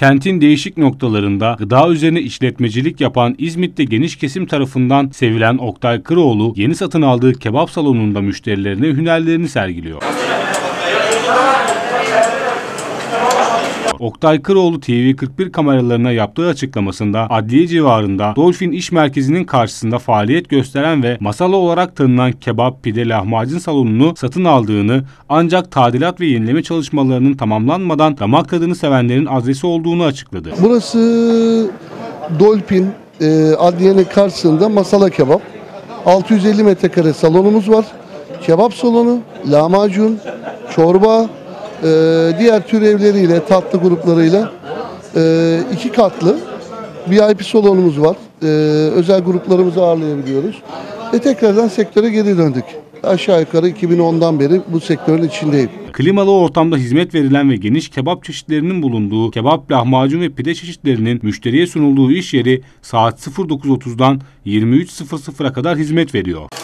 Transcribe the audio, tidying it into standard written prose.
Kentin değişik noktalarında gıda üzerine işletmecilik yapan İzmit'te geniş kesim tarafından sevilen Oktay Kıroğlu, yeni satın aldığı kebap salonunda müşterilerine hünerlerini sergiliyor. Oktay Kıroğlu TV41 kameralarına yaptığı açıklamasında adliye civarında Dolphin İş Merkezi'nin karşısında faaliyet gösteren ve Masala olarak tanınan kebap, pide, lahmacun salonunu satın aldığını, ancak tadilat ve yenileme çalışmalarının tamamlanmadan damak tadını sevenlerin adresi olduğunu açıkladı. Burası Dolphin adliyenin karşısında Masala Kebap. 650 metrekare salonumuz var. Kebap salonu, lahmacun, çorba, diğer türevleriyle, tatlı gruplarıyla 2 katlı VIP salonumuz var. Özel gruplarımızı ağırlayabiliyoruz. Tekrardan sektöre geri döndük. Aşağı yukarı 2010'dan beri bu sektörün içindeyim. Klimalı ortamda hizmet verilen ve geniş kebap çeşitlerinin bulunduğu kebap, lahmacun ve pide çeşitlerinin müşteriye sunulduğu iş yeri saat 09.30'dan 23.00'a kadar hizmet veriyor.